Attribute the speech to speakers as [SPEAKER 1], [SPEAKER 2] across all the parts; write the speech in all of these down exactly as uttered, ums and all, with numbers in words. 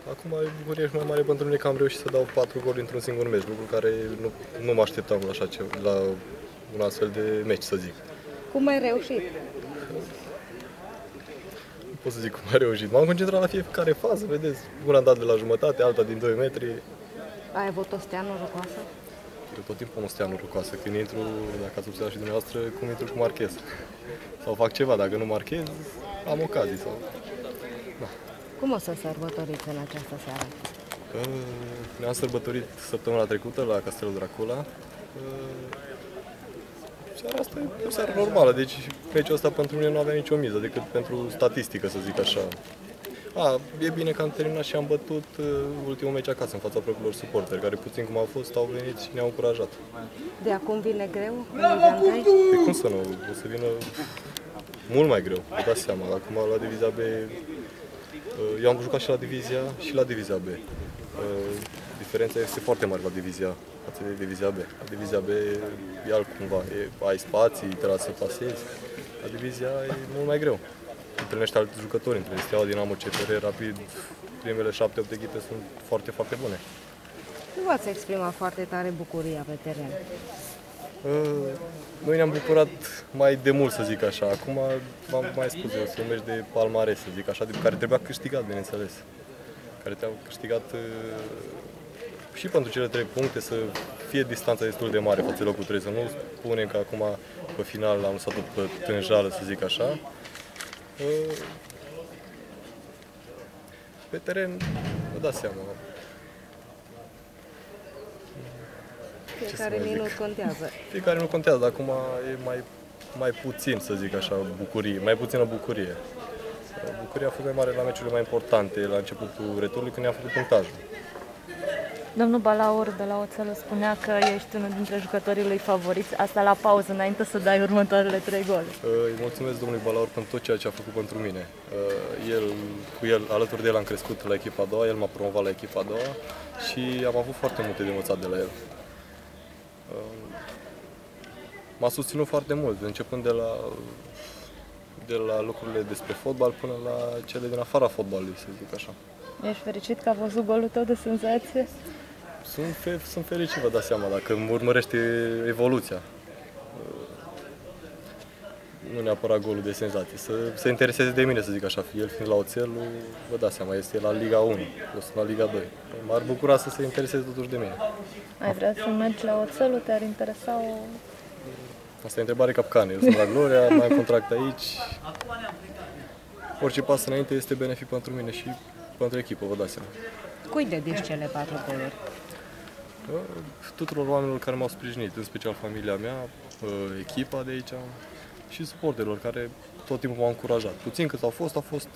[SPEAKER 1] Acum e bucurie și mai mare pentru mine că am reușit să dau patru goluri într-un singur meci, lucru care nu, nu mă așteptam la, așa ceva, la un astfel de meci, să zic.
[SPEAKER 2] Cum ai reușit?
[SPEAKER 1] Nu pot să zic cum am reușit. M-am concentrat la fiecare fază, vedeți? Una am dat de la jumătate, alta din doi metri.
[SPEAKER 2] Ai avut o stea norocoasă?
[SPEAKER 1] Eu tot timpul am o stea norocoasă. Când intru, dacă ați observat și dumneavoastră, cum intru cu marchez. Sau fac ceva, dacă nu marchez, am ocazii. Sau... Da.
[SPEAKER 2] Cum o să sărbătoriți în această seară?
[SPEAKER 1] Ne-am sărbătorit săptămâna trecută la Castelul Dracula. Seara asta e o seară normală, deci meciul ăsta pentru mine nu avea nicio miză, decât pentru statistică, să zic așa. A, e bine că am terminat și am bătut uh, ultimul meci acasă, în fața propriilor suporteri, care puțin cum au fost, au venit și ne-au încurajat.
[SPEAKER 2] De acum vine greu? Pe
[SPEAKER 1] cum să nu? O să vină mult mai greu, vă dați seama. Acum la Divizia B, uh, eu am jucat și la Divizia și la Divizia B. Uh, diferența este foarte mare la Divizia față de Divizia B. La Divizia B e altcumva, e, ai spații, trebuie să pasezi. La Divizia e mult mai greu. Întâlnești alți jucători, întâlnești Steaua, Dinamo, C F R, Rapid, primele șapte opt echipe sunt foarte, foarte bune.
[SPEAKER 2] Nu v-ați exprimat foarte tare bucuria pe teren?
[SPEAKER 1] Noi ne-am bucurat mai de mult, să zic așa. Acum, v-am mai spus eu, sunt un meci de palmares, să zic așa, de care trebuia câștigat, bineînțeles. Care te-au câștigat și pentru cele trei puncte, să fie distanța destul de mare față de locul trei, să nu spunem că acum, pe final, am lăsat-o pe tânjală, să zic așa. Pe teren, vă dați seama.
[SPEAKER 2] Fiecare minut contează.
[SPEAKER 1] Fiecare minut contează, dar acum e mai, mai puțin, să zic așa, bucurie, mai puțină bucurie. Bucuria a fost mai mare la meciurile mai importante, la începutul returului, când ne-a făcut punctajul.
[SPEAKER 3] Domnul Balaur de la Oțelul spunea că ești unul dintre jucătorii lui favoriți, asta la pauză, înainte să dai următoarele trei goluri.
[SPEAKER 1] Îi mulțumesc domnului Balaur pentru tot ceea ce a făcut pentru mine. El, cu el, alături de el am crescut la echipa a doua, el m-a promovat la echipa a doua și am avut foarte multe de învățat de la el. M-a susținut foarte mult, începând de la, de la lucrurile despre fotbal până la cele din afara fotbalului, să zic așa.
[SPEAKER 3] Ești fericit că a văzut golul tău de senzație?
[SPEAKER 1] Sunt, fe sunt fericit, vă dați seama, dacă îmi urmărește evoluția. Nu neapărat golul de senzație, să se intereseze de mine, să zic așa. El fiind la Oțelul, vă dați seama, este la Liga unu, eu sunt la Liga doi. M-ar bucura să se intereseze totuși de mine.
[SPEAKER 3] Ai vrea să mergi la Oțelul? Te-ar interesa o...
[SPEAKER 1] Asta e întrebare capcană. Eu sunt la Gloria, mai am contract aici. Orice pas înainte este benefic pentru mine și pentru echipă, vă dați seama.
[SPEAKER 2] Cui dedici cele patru goluri?
[SPEAKER 1] Tuturor oamenilor care m-au sprijinit, în special familia mea, echipa de aici și suporterilor care tot timpul m-au încurajat. Puțin cât au fost, au fost...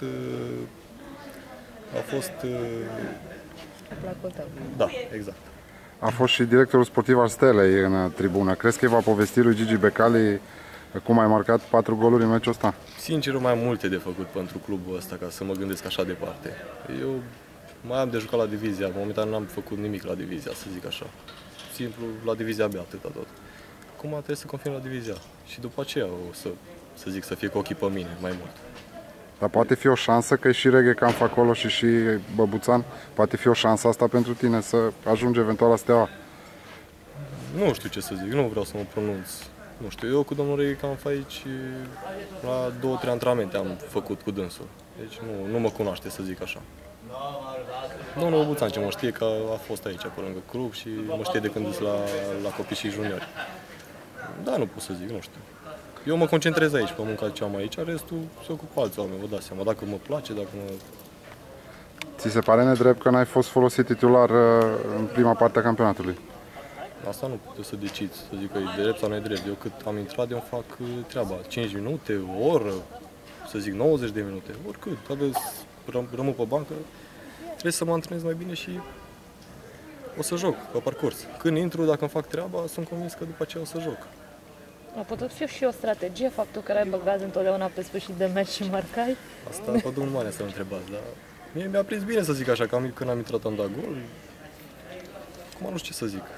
[SPEAKER 1] Au fost...
[SPEAKER 2] Placul tău.
[SPEAKER 1] Da, exact.
[SPEAKER 4] A fost și directorul sportiv al Stelei în tribună. Crezi că îi va povesti lui Gigi Becali cum ai marcat patru goluri în meciul ăsta?
[SPEAKER 1] Sincer, mai am multe de făcut pentru clubul ăsta ca să mă gândesc așa departe. Eu mai am de jucat la divizia, momentan n-am făcut nimic la divizia, să zic așa. Simplu, la divizia B, atâta tot. Acum trebuie să confirm la divizia și după aceea o să, să zic, să fie cu ochii pe mine mai mult.
[SPEAKER 4] Dar poate fi o șansă, că e și Reghe Camp acolo și și Băbuțan, poate fi o șansă asta pentru tine să ajungi eventual la Steaua?
[SPEAKER 1] Nu știu ce să zic, nu vreau să mă pronunț. Nu știu, eu cu domnul Reghe Camp aici la două, trei antrenamente am făcut cu dânsul. Deci nu, nu mă cunoaște, să zic așa. Domnul Băbuțan ce mă știe că a fost aici, pe lângă club și mă știe de când sunt la, la copii și juniori. Da, nu pot să zic, nu știu. Eu mă concentrez aici, pe munca ce am aici, restul se ocupă alți oameni, vă dați seama, dacă mă place, dacă mă...
[SPEAKER 4] Ți se pare nedrept că n-ai fost folosit titular în prima parte a campionatului?
[SPEAKER 1] Asta nu pot să decid, să zic că e drept sau nu e drept. Eu cât am intrat, eu îmi fac treaba, cinci minute, o oră, să zic nouăzeci de minute, oricât. Dacă rămân pe bancă, trebuie să mă antrenez mai bine și o să joc pe parcurs. Când intru, dacă îmi fac treaba, sunt convins că după aceea o să joc.
[SPEAKER 3] A putut fi și o strategie, faptul că ai băgat întotdeauna pe sfârșit de meci și marcai?
[SPEAKER 1] Asta pe domnul Mane să-l întrebați, dar mie mi-a prins bine, să zic așa, că am, când am intrat am dat gol. Acum nu știu ce să zic.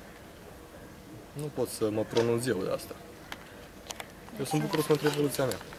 [SPEAKER 1] Nu pot să mă pronunț eu de asta. Eu sunt bucuros pentru evoluția mea.